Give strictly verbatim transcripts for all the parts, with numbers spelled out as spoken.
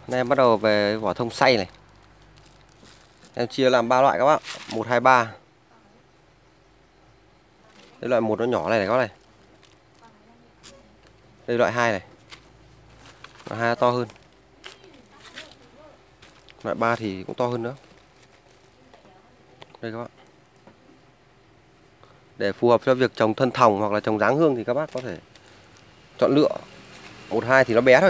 Nay em bắt đầu về vỏ thông xay này. Em chia làm ba loại các bác, một, hai, ba. Đây loại một nó nhỏ này này các bác này. Đây loại hai này. Loại hai to hơn. Loại ba thì cũng to hơn nữa. Đây các bác. Để phù hợp cho việc trồng thân thòng hoặc là trồng dáng hương thì các bác có thể chọn lựa. Một, hai thì nó bé thôi.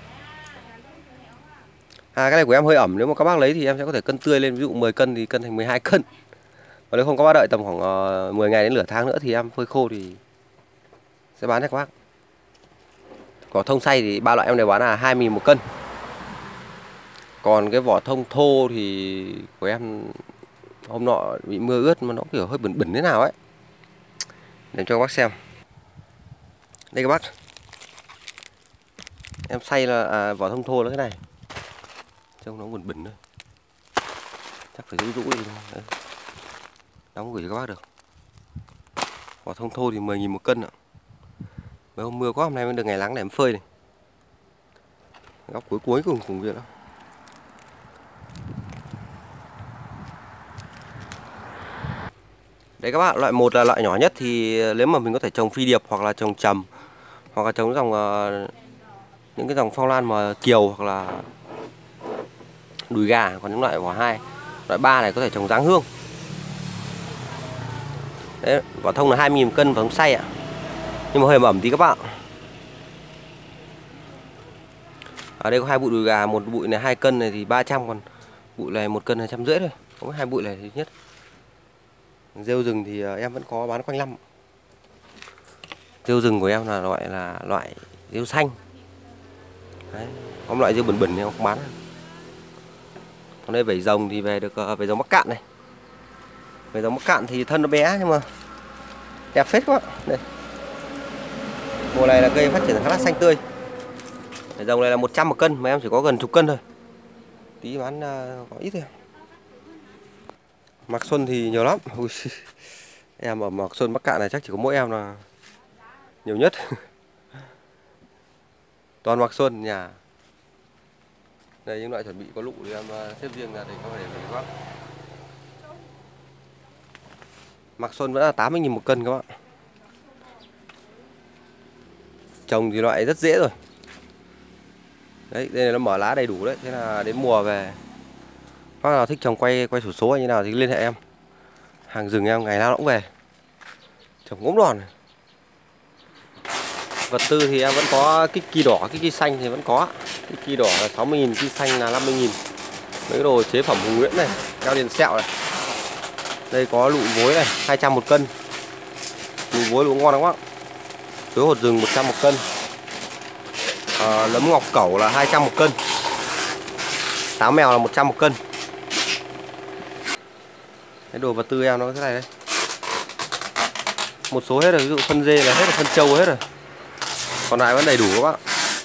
À, cái này của em hơi ẩm, nếu mà các bác lấy thì em sẽ có thể cân tươi lên, ví dụ mười cân thì cân thành mười hai cân. Và nếu không các bác đợi tầm khoảng uh, mười ngày đến nửa tháng nữa thì em phơi khô thì sẽ bán cho các bác. Vỏ thông xay thì ba loại em đều bán là hai nghìn một cân. Còn cái vỏ thông thô thì của em hôm nọ bị mưa ướt mà nó kiểu hơi bẩn bẩn thế nào ấy. Để cho các bác xem. Đây các bác. Em xay là à, vỏ thông thô nó thế này. Trông nó bẩn bẩn thôi. Chắc phải rũ rũ đi thôi. Đóng gửi cho các bác được. Vỏ thông thô thì mười nghìn một cân ạ. Mấy hôm mưa quá, hôm nay mới được ngày nắng để em phơi này. Góc cuối cuối cùng cùng việc đó. Đấy các bạn, loại một là loại nhỏ nhất thì nếu mà mình có thể trồng phi điệp hoặc là trồng trầm hoặc là trồng dòng uh, những cái dòng phong lan mà kiều hoặc là đùi gà. Còn những loại vỏ hai, loại ba này có thể trồng dáng hương. Đấy, vỏ thông là hai nghìn một cân vỏ thông xay ạ. Nhưng mà hơi ẩm tí các bạn. Ở đây có hai bụi đùi gà, một bụi này hai cân này thì ba trăm, còn bụi này một cân hai trăm rưỡi thôi. Có hai bụi này thì nhất. Rêu rừng thì em vẫn có bán quanh năm. Rêu rừng của em là loại là loại rêu xanh. Đấy, có một loại rêu bẩn bẩn thì em không bán. Còn đây vẩy rồng thì về được vẩy rồng Bắc Cạn này. Vẩy rồng Bắc Cạn thì thân nó bé nhưng mà đẹp phết quá. Đây. Mùa này là cây phát triển khá là xanh tươi. Vẩy rồng này là một trăm một cân mà em chỉ có gần chục cân thôi. Tí bán uh, có ít thôi. Mạc Xuân thì nhiều lắm. Ui, em ở Mạc Xuân Bắc Cạn này chắc chỉ có mỗi em là nhiều nhất. Toàn Mạc Xuân nhà. Đây những loại chuẩn bị có lụ thì em xếp riêng ra để có thể để các bác. Mạc Xuân vẫn là tám mươi nghìn một cân các bạn. Trồng thì loại rất dễ rồi. Đấy, đây là nó mở lá đầy đủ đấy. Thế là đến mùa về bác nào thích trồng quay quay sổ số hay như nào thì liên hệ em. Hàng rừng em ngày nào cũng về. Trồng ngỗng đòn này. Vật tư thì em vẫn có kích kỳ đỏ, kích kỳ xanh thì vẫn có. Kích kỳ đỏ là sáu mươi nghìn, kích xanh là năm mươi nghìn. Mấy cái đồ chế phẩm Hùng Nguyễn này, keo liền sẹo này. Đây có lụ vối này, hai trăm một cân. Lụ vối lụ ngon lắm các bác. Chuối hột rừng một trăm một cân. À, nấm ngọc cẩu là hai trăm một cân. Táo mèo là một trăm một cân. Cái đồ vật tư em nó thế này đây. Một số hết rồi, ví dụ phân dê là hết rồi, phân trâu hết rồi. Còn lại vẫn đầy đủ các bác.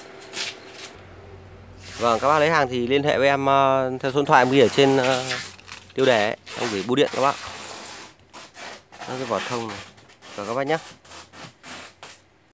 Vâng, các bác lấy hàng thì liên hệ với em uh, theo số điện thoại em ghi ở trên uh, tiêu đề ấy. Em gửi bưu điện các bác. Đó, cái vỏ thông này. Chào các bác nhé.